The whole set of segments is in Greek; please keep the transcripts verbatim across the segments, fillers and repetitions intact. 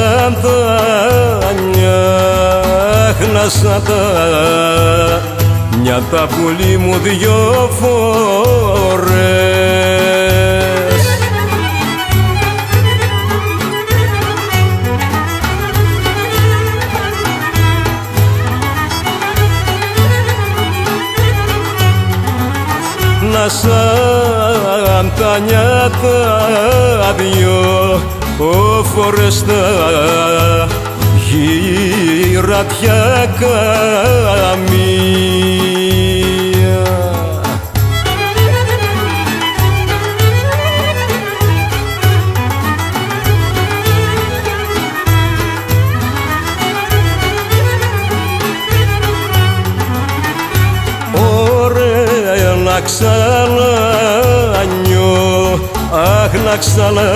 σαν τα νιάχνα σαν τα μια τα πουλί μου δυο φορές. Να σαν τα νιάτα δυο φορές τα γυρατιά καμία. Ωραία να ξανανιώ, αχ να ξανά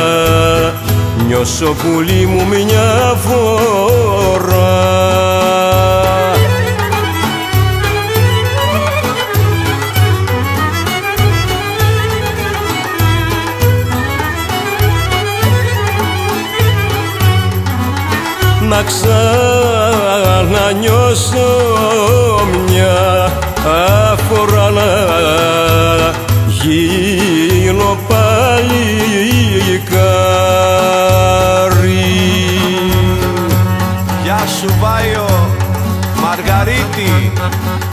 νιώσω πουλί μου μια φορά. Να ξανανιώσω μια φορά, να γίνω παλικάρι. Γεια σου Βάιο, Μαργαρίτη.